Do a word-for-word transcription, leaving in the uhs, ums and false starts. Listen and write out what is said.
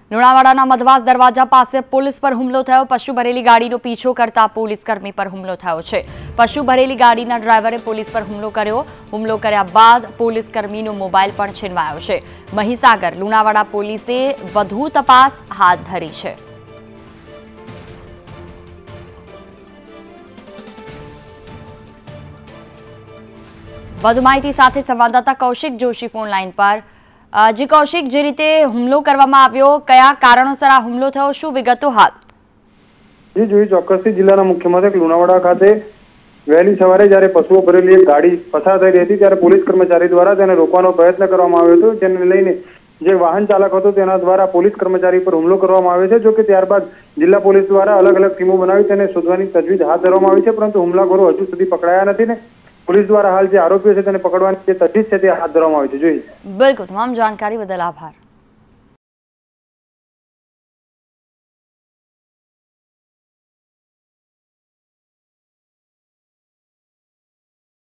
લુણાવાડાના મધવાસ દરવાજા પાસે પોલીસ પર હુમલો થયો। પશુ ભરેલી ગાડીનો પીછો કરતા પોલીસ કર્મી પર હુમલો થયો છે। પશુ ભરેલી ગાડીના ડ્રાઈવરે પોલીસ પર હુમલો કર્યો। હુમલો કર્યા બાદ પોલીસ કર્મીનો મોબાઈલ પણ છીનવાયો છે। મહીસાગર લુણાવાડા પોલીસે વધુ તપાસ હાથ ધરી છે। વધુ માહિતી સાથે સંવાદદાતા કૌશિક જોશી ફોન લાઈન પર। जी कौशिक, जे रीते हुमलो करवामां आव्यो, कया कारणोसर आ हुमलो थयो, शुं विगतो हाल? जी जोई ચોક્કસથી જિલ્લાના મુખ્ય મથક લુણાવાડા ખાતે વહેલી સવારે જ્યારે પશુઓ ભરેલી એક ગાડી પસાર થઈ રહી હતી ત્યારે પોલીસ કર્મચારી દ્વારા તેને રોકવાનો પ્રયત્ન કરવામાં આવ્યો હતો, જેને લઈને જે વાહન ચાલક હતો તેના દ્વારા પોલીસ કર્મચારી પર હુમલો કરવામાં આવ્યો છે। જો કે ત્યારબાદ જિલ્લા પોલીસ દ્વારા અલગ અલગ ટીમો બનાવી તેને શોધવાની તજવીજ હાથ ધરવામાં આવી છે, પરંતુ હુમલાખોરો હજુ સુધી પકડાયા નથી ને पुलिस द्वारा हाल जे आरोपी है तेने पकड़वानी जे तजवीज है ते हाथ धरवामां आवी छे। जोई बिल्कुल, तमाम जानकारी बदल आभार।